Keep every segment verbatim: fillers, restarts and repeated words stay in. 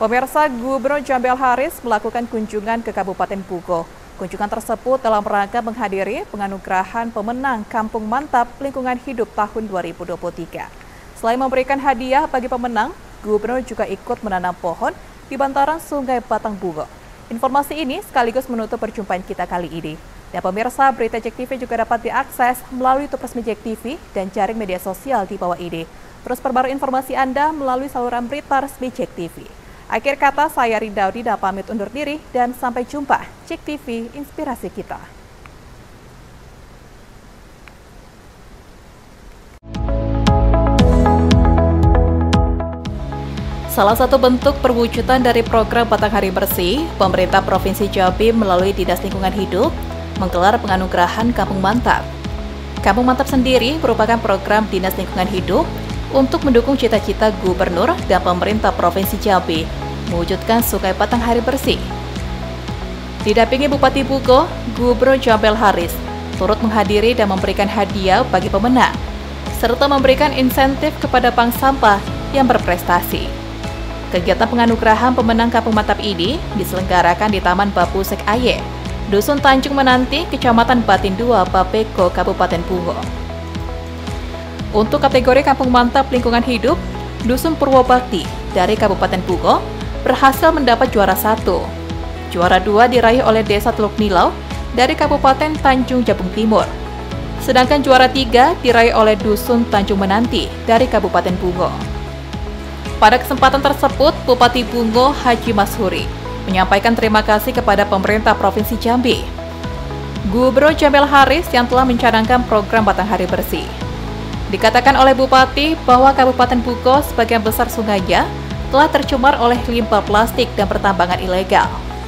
Pemirsa, Gubernur Jambi Al Haris melakukan kunjungan ke Kabupaten Bugo. Kunjungan tersebut dalam rangka menghadiri penganugerahan pemenang Kampung Mantap Lingkungan Hidup tahun dua ribu dua puluh tiga. Selain memberikan hadiah bagi pemenang, Gubernur juga ikut menanam pohon di bantaran Sungai Batang Bugo. Informasi ini sekaligus menutup perjumpaan kita kali ini. Dan pemirsa, berita Jek T V juga dapat diakses melalui YouTube resmi Jek T V dan jaring media sosial di bawah ini. Terus perbarui informasi Anda melalui saluran berita resmi Jek T V. Akhir kata, saya Rindaudi dan pamit undur diri dan sampai jumpa. Jek T V, inspirasi kita. Salah satu bentuk perwujudan dari program Batanghari Bersih, pemerintah Provinsi Jambi melalui Dinas Lingkungan Hidup menggelar penganugerahan Kampung Mantap. Kampung Mantap sendiri merupakan program Dinas Lingkungan Hidup untuk mendukung cita-cita Gubernur dan pemerintah Provinsi Jambi mewujudkan Sungai Batanghari Bersih. Didampingi Bupati Bugo, Gubernur Jambi Al Haris turut menghadiri dan memberikan hadiah bagi pemenang, serta memberikan insentif kepada bank sampah yang berprestasi. Kegiatan penganugerahan pemenang Kampung Mantap ini diselenggarakan di Taman Bapusek Aye, Dusun Tanjung Menanti, Kecamatan Batin dua, Babeko, Kabupaten Bugo. Untuk kategori Kampung Mantap Lingkungan Hidup, Dusun Purwobakti dari Kabupaten Bugo berhasil mendapat juara satu. Juara dua diraih oleh Desa Teluk Nilau dari Kabupaten Tanjung Jabung Timur. Sedangkan juara tiga diraih oleh Dusun Tanjung Menanti dari Kabupaten Bugo. Pada kesempatan tersebut, Bupati Bugo Haji Mashuri menyampaikan terima kasih kepada pemerintah Provinsi Jambi, Gubernur Jambi Al Haris yang telah mencanangkan program Batanghari Bersih. Dikatakan oleh Bupati bahwa Kabupaten Bugo sebagian besar sungainya telah tercemar oleh limbah plastik dan pertambangan ilegal.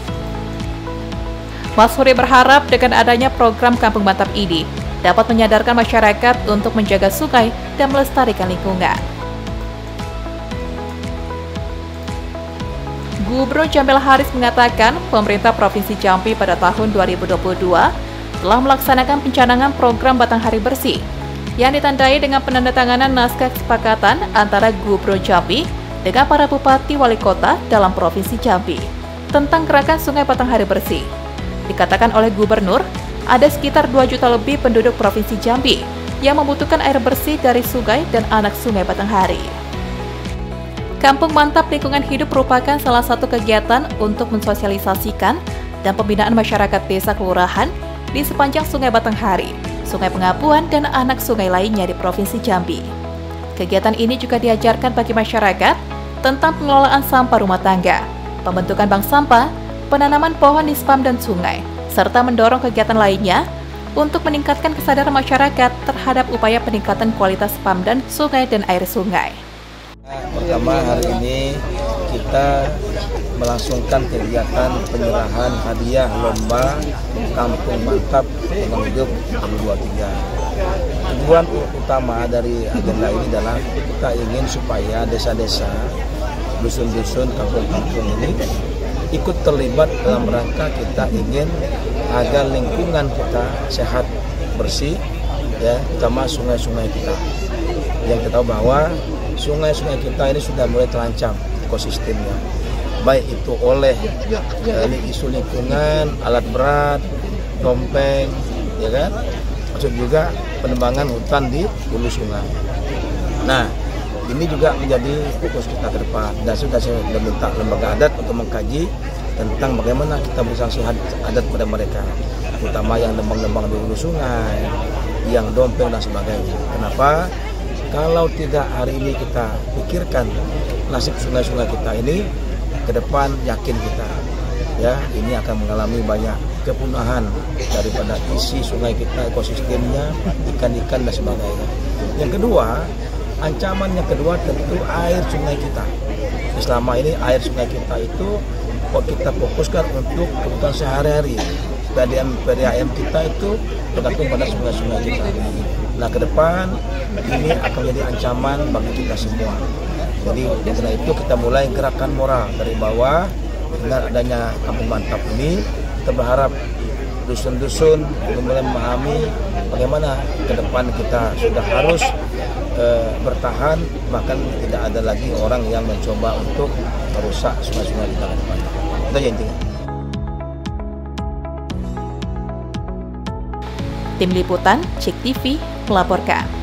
Mashuri berharap dengan adanya program Kampung Mantap ini dapat menyadarkan masyarakat untuk menjaga sungai dan melestarikan lingkungan. Gubernur Jambi Al Haris mengatakan pemerintah Provinsi Jambi pada tahun dua ribu dua puluh dua telah melaksanakan pencanangan program Batanghari Bersih yang ditandai dengan penandatanganan naskah kesepakatan antara Gubernur Jambi dengan para bupati wali kota dalam Provinsi Jambi tentang gerakan Sungai Batanghari Bersih. Dikatakan oleh Gubernur, ada sekitar dua juta lebih penduduk Provinsi Jambi yang membutuhkan air bersih dari sungai dan anak Sungai Batanghari. Kampung Mantap Lingkungan Hidup merupakan salah satu kegiatan untuk mensosialisasikan dan pembinaan masyarakat desa kelurahan di sepanjang Sungai Batanghari, Sungai Pengapuan, dan anak sungai lainnya di Provinsi Jambi. Kegiatan ini juga diajarkan bagi masyarakat tentang pengelolaan sampah rumah tangga, pembentukan bank sampah, penanaman pohon di spam dan sungai, serta mendorong kegiatan lainnya untuk meningkatkan kesadaran masyarakat terhadap upaya peningkatan kualitas spam dan sungai dan air sungai. Pertama, hari ini kita melangsungkan kegiatan penyerahan hadiah lomba Kampung Mantap Lingkungan Hidup dua ribu dua puluh tiga. Tujuan utama dari agenda ini adalah kita ingin supaya desa-desa, dusun-dusun, kampung-kampung ini ikut terlibat dalam rangka kita ingin agar lingkungan kita sehat, bersih, ya, terutama sungai-sungai kita. Yang kita tahu bahwa sungai-sungai kita ini sudah mulai terancam ekosistemnya, baik itu oleh eh, isu lingkungan, alat berat, dompeng, ya kan, maksud juga penebangan hutan di hulu sungai. Nah, ini juga menjadi fokus kita ke depan, dan sudah saya minta lembaga adat untuk mengkaji tentang bagaimana kita beri sanksi adat kepada mereka, terutama yang lembang-lembang di hulu sungai, yang dompeng dan sebagainya. Kenapa? Kalau tidak hari ini kita pikirkan nasib sungai-sungai kita ini, ke depan yakin kita, ya, ini akan mengalami banyak kepunahan daripada isi sungai kita, ekosistemnya, ikan-ikan dan sebagainya. Yang kedua, ancaman yang kedua tentu air sungai kita. Selama ini air sungai kita itu kita fokuskan untuk kebutuhan sehari-hari. P D M P D A M kita itu bergantung pada sungai-sungai kita. Nah, ke depan ini akan menjadi ancaman bagi kita semua. Jadi karena itu kita mulai gerakan moral dari bawah. Dengan adanya Kampung Mantap ini, kita berharap dusun-dusun mulai memahami bagaimana ke depan kita sudah harus eh, bertahan, bahkan tidak ada lagi orang yang mencoba untuk merusak sungai-sungai di Kabupaten Bantul. Itu aja intinya. Tim Liputan, C I K T V melaporkan.